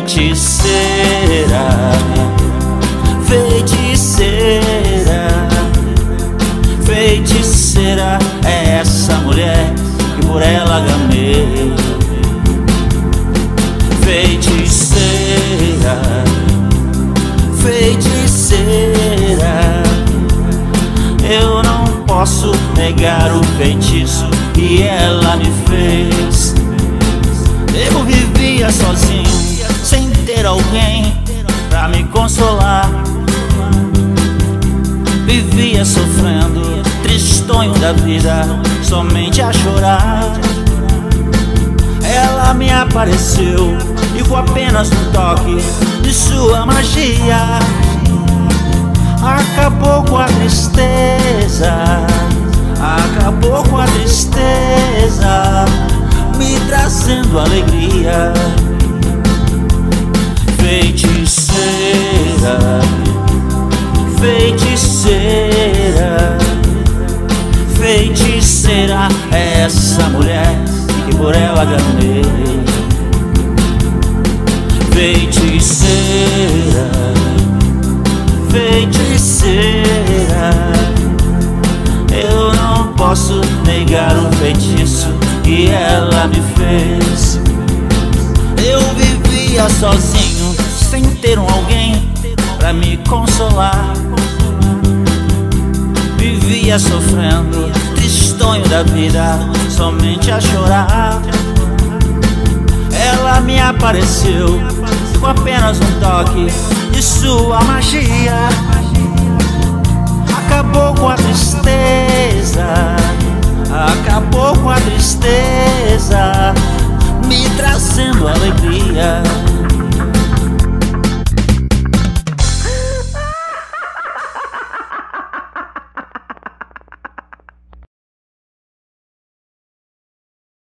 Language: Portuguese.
Feiticeira, feiticeira, feiticeira, é essa mulher que por ela gamei. Feiticeira, feiticeira, eu não posso negar o feitiço que ela me fez. Eu vivia sozinho, sem ter alguém pra me consolar. Vivia sofrendo, tristonho da vida, somente a chorar. Ela me apareceu e com apenas um toque de sua magia acabou com a tristeza, acabou com a tristeza, me trazendo alegria. Feiticeira, feiticeira, feiticeira, é essa mulher que por ela gamei. Feiticeira, feiticeira, eu não posso negar o feitiço que ela me fez. Eu vivia sozinho, sem ter alguém pra me consolar. Vivia sofrendo, tristonho da vida, somente a chorar. Ela me apareceu com apenas um toque de sua magia, acabou com a tristeza,